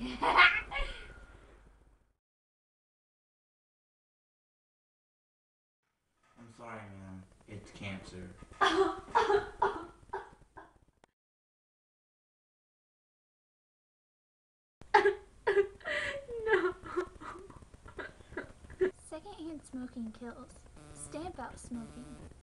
I'm sorry, ma'am. It's cancer. No. Secondhand smoking kills. Stamp out smoking.